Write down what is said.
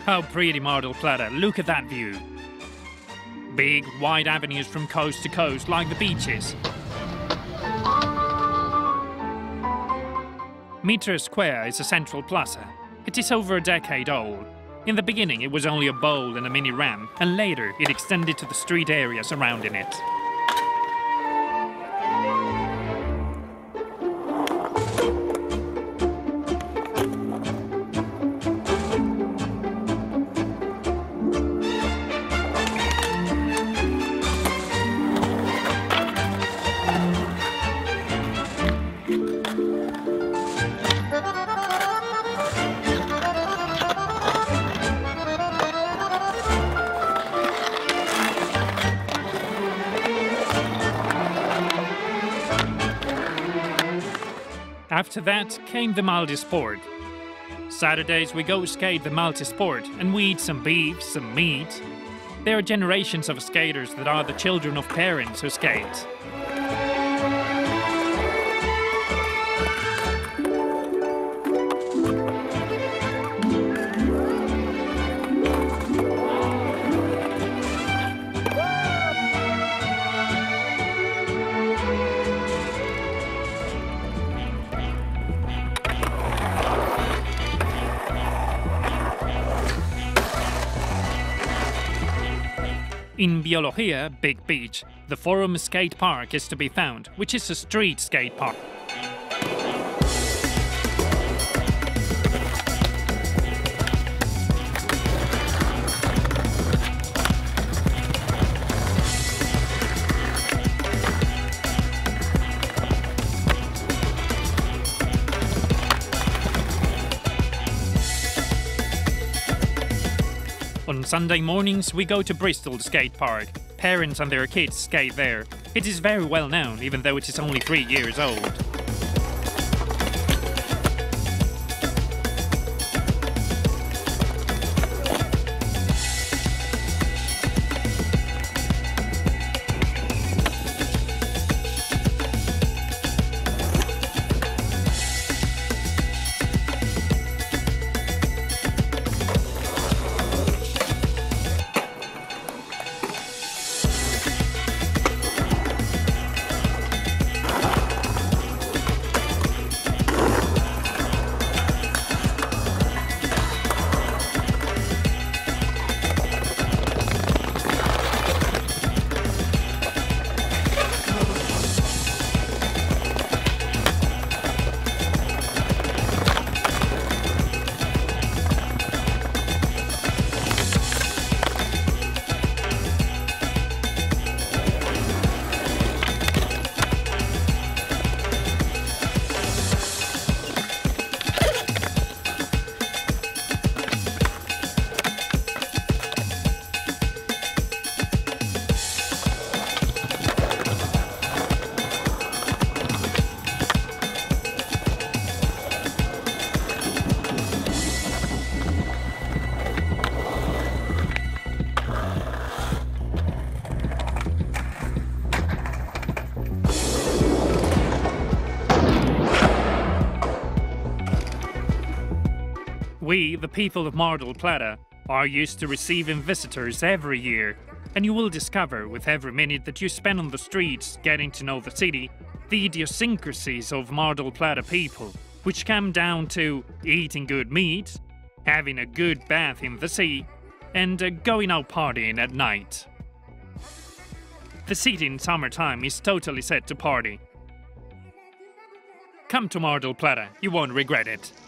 How pretty Mar del Plata, look at that view. Big, wide avenues from coast to coast, like the beaches. Mitre Square is a central plaza. It is over a decade old. In the beginning it was only a bowl and a mini ramp, and later it extended to the street area surrounding it. After that came the multi-sport. Saturdays we go skate the multi-sport and we eat some beef, some meat. There are generations of skaters that are the children of parents who skate. In Biología, Big Beach, the Forum Skate Park is to be found, which is a street skate park. On Sunday mornings, we go to Bristol Skate Park. Parents and their kids skate there. It is very well known, even though it is only 3 years old. We, the people of Mar del Plata, are used to receiving visitors every year, and you will discover with every minute that you spend on the streets getting to know the city, the idiosyncrasies of Mar del Plata people, which come down to eating good meat, having a good bath in the sea, and going out partying at night. The city in summertime is totally set to party. Come to Mar del Plata, you won't regret it.